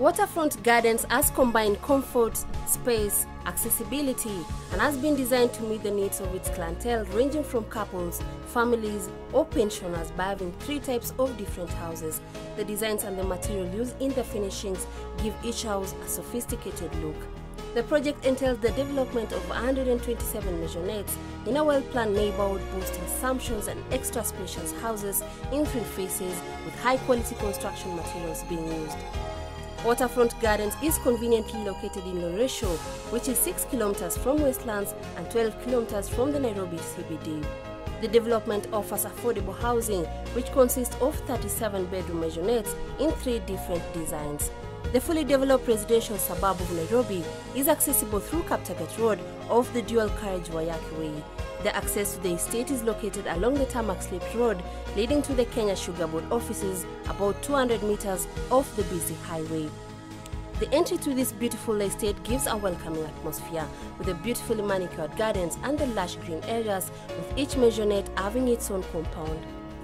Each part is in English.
Waterfront Gardens has combined comfort, space, accessibility, and has been designed to meet the needs of its clientele ranging from couples, families, or pensioners by having 3 types of different houses. The designs and the material used in the finishings give each house a sophisticated look. The project entails the development of 127 maisonettes in a well-planned neighborhood boasting sumptuous and extra spacious houses in 3 phases with high-quality construction materials being used. Waterfront Gardens is conveniently located in Loresho, which is 6 kilometers from Westlands and 12 kilometers from the Nairobi CBD. The development offers affordable housing, which consists of 37 bedroom maisonettes in 3 different designs. The fully developed residential suburb of Nairobi is accessible through Kaptagat Road off the dual carriage Wayaki Way. The access to the estate is located along the Tarmac Slip Road, leading to the Kenya Sugar Board offices about 200 meters off the busy highway. The entry to this beautiful estate gives a welcoming atmosphere, with the beautifully manicured gardens and the lush green areas, with each maisonette having its own compound.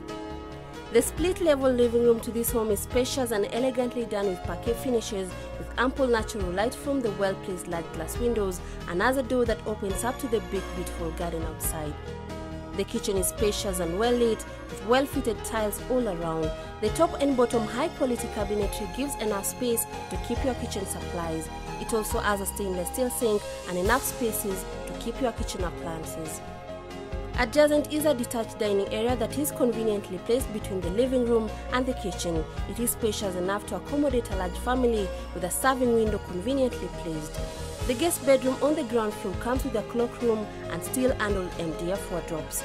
The split-level living room to this home is spacious and elegantly done with parquet finishes, with ample natural light from the well-placed large glass windows and has a door that opens up to the big beautiful garden outside. The kitchen is spacious and well lit, with well-fitted tiles all around. The top and bottom high-quality cabinetry gives enough space to keep your kitchen supplies. It also has a stainless steel sink and enough spaces to keep your kitchen appliances. Adjacent is a detached dining area that is conveniently placed between the living room and the kitchen. It is spacious enough to accommodate a large family with a serving window conveniently placed. The guest bedroom on the ground floor comes with a cloakroom and steel-handled MDF wardrobes.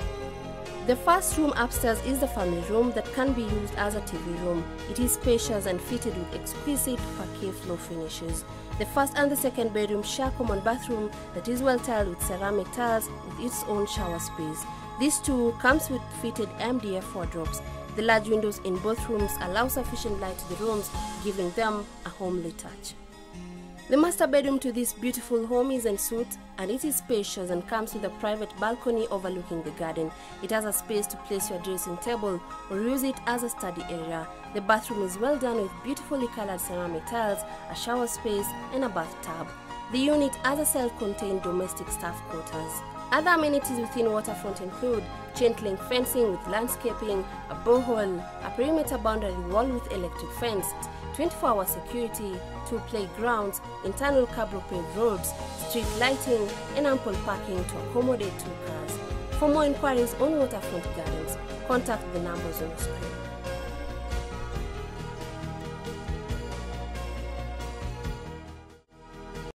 The first room upstairs is the family room that can be used as a TV room. It is spacious and fitted with exquisite parquet floor finishes. The first and the second bedroom share a common bathroom that is well tiled with ceramic tiles with its own shower space. This too comes with fitted MDF wardrobes. The large windows in both rooms allow sufficient light to the rooms, giving them a homely touch. The master bedroom to this beautiful home is en suite, and it is spacious and comes with a private balcony overlooking the garden. It has a space to place your dressing table or use it as a study area. The bathroom is well done with beautifully colored ceramic tiles, a shower space, and a bathtub. The unit has a self-contained domestic staff quarters. Other amenities within Waterfront include chain-link fencing with landscaping, a borehole, a perimeter boundary wall with electric fence, 24-hour security, 2 playgrounds, internal cabro paved roads, street lighting, and ample parking to accommodate 2 cars. For more inquiries on Waterfront Gardens, contact the numbers on the screen.